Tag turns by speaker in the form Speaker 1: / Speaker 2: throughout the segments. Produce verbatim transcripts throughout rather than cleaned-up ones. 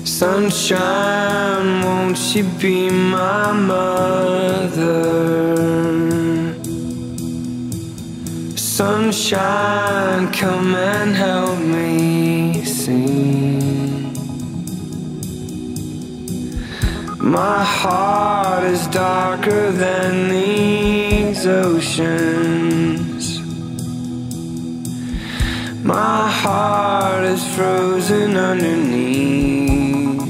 Speaker 1: Sunshine, won't you be my mother? Sunshine, come and help me sing. My heart is darker than these oceans. My heart is frozen underneath.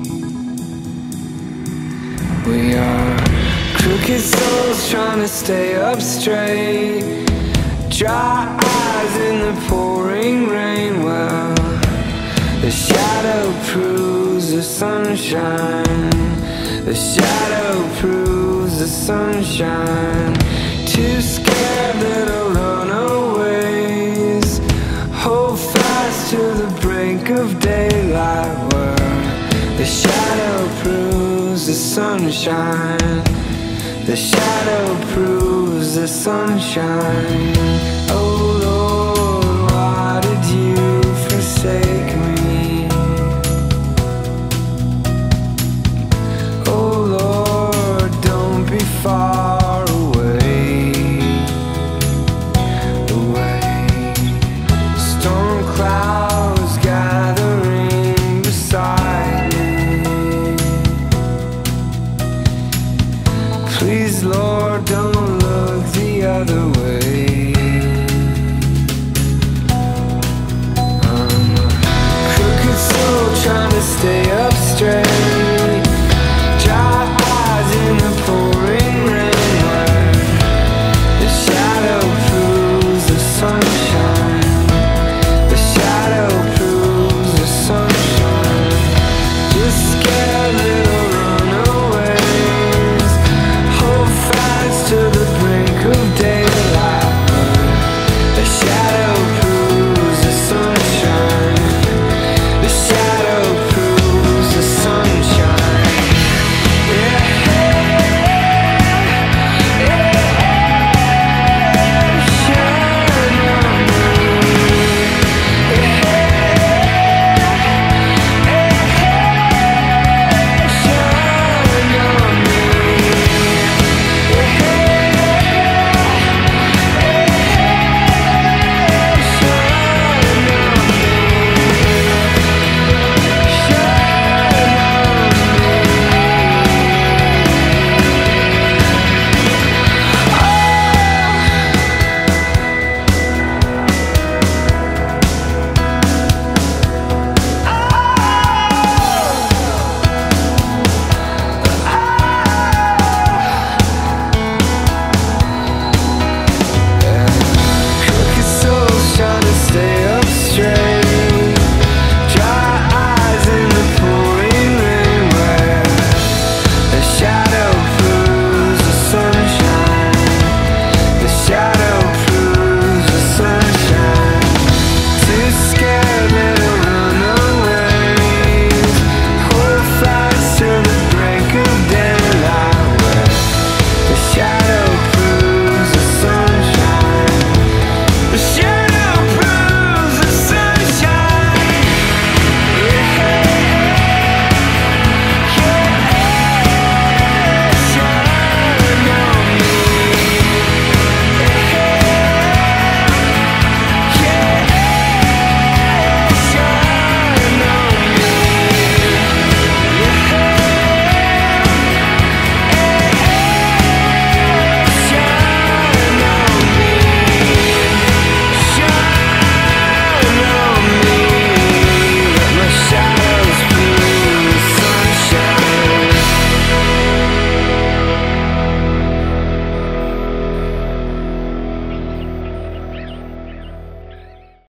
Speaker 1: We are crooked souls trying to stay up straight. Dry eyes in the pouring rain. Well, the shadow proves the sunshine. The shadow proves the sunshine. Too scared little runaways. Hold fast till the break of daylight. Well, the shadow proves the sunshine. The shadow proves the sunshine. Oh,